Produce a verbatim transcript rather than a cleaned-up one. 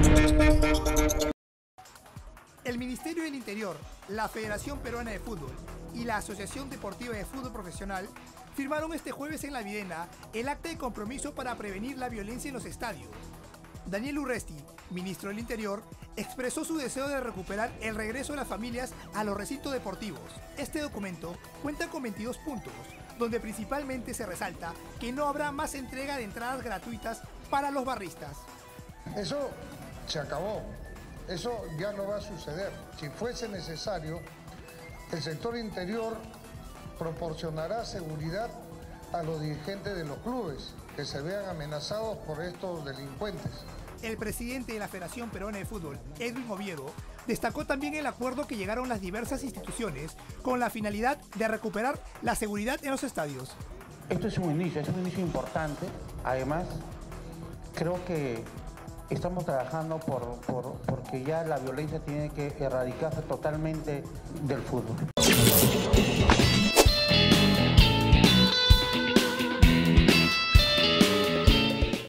El Ministerio del Interior, la Federación Peruana de Fútbol y la Asociación Deportiva de Fútbol Profesional firmaron este jueves en La Videna el acta de compromiso para prevenir la violencia en los estadios. Daniel Urresti, ministro del Interior, expresó su deseo de recuperar el regreso de las familias a los recintos deportivos. Este documento cuenta con veintidós puntos, donde principalmente se resalta que no habrá más entrega de entradas gratuitas para los barristas. Eso se acabó. Eso ya no va a suceder. Si fuese necesario, el sector interior proporcionará seguridad a los dirigentes de los clubes que se vean amenazados por estos delincuentes. El presidente de la Federación Peruana de Fútbol, Edwin Oviedo, destacó también el acuerdo que llegaron las diversas instituciones con la finalidad de recuperar la seguridad en los estadios. Esto es un inicio, es un inicio importante. Además, creo que estamos trabajando por, por, porque ya la violencia tiene que erradicarse totalmente del fútbol.